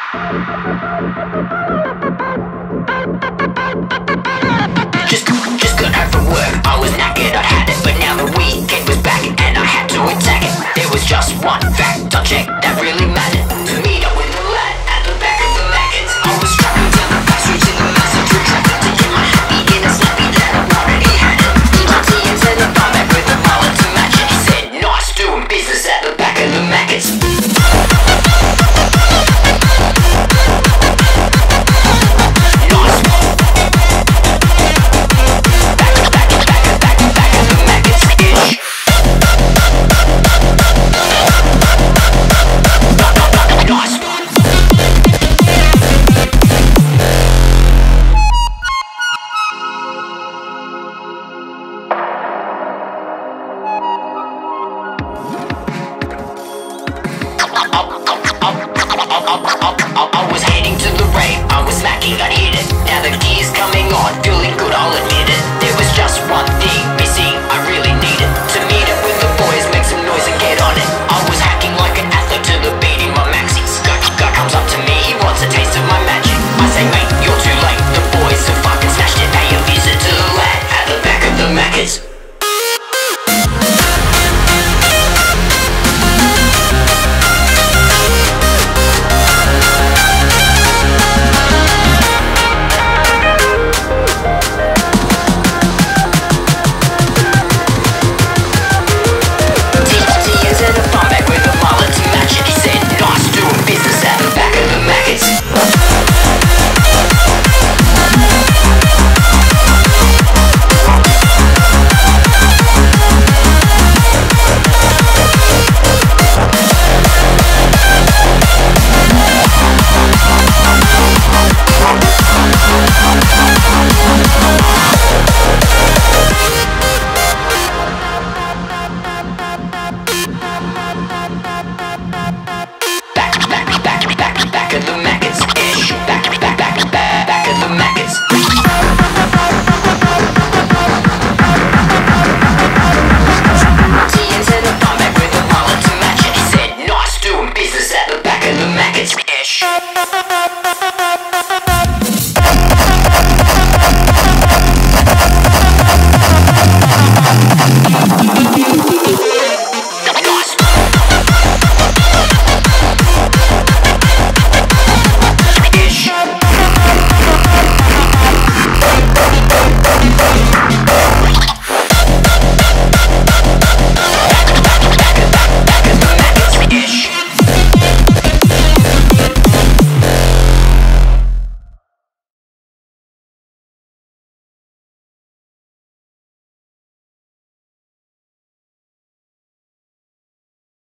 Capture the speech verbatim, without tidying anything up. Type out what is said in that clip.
Just, just got home from work, I was knackered, I had it, but now the weekend was back and I had to attack it. There was just one fact I checked that really mattered. To meet up with the lad at the back of the Maccas. I was trapping down the back streets in the massive traffic to get my happy in a snappy that I wanted, he had it. E G T and said the bar back with a mullet to match it. He said, nice doing business at the back of the Maccas. I was heading to the rave, I was smacking, I hit it. Now the gear's coming on, feeling good, I'll admit it. There was just one thing missing, I really needed to meet up with the boys, make some noise and get on it. I was hacking like an athlete to the beat in my maxi. Guy, guy comes up to me, he wants a taste of my magic. I say, mate, you're too late, the boys have fucking smashed it. Pay a visit to the lad at the back of the Maccas. Back of the Maccas, ish. Back, back, back, back, back of the Maccas. He entered the bar back with a mullet to match it. He said, nice doing business at the back of the Maccas, ish.